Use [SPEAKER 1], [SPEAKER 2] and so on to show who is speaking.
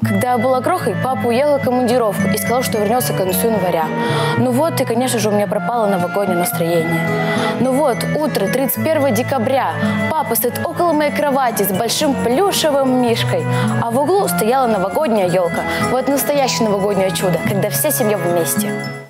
[SPEAKER 1] Когда я была крохой, папа уехал в командировку и сказал, что вернется к концу января. Ну вот, и, конечно же, у меня пропало новогоднее настроение. Ну вот, утро 31 декабря. Папа стоит около моей кровати с большим плюшевым мишкой, а в углу стояла новогодняя елка. Вот настоящее новогоднее чудо, когда вся семья вместе.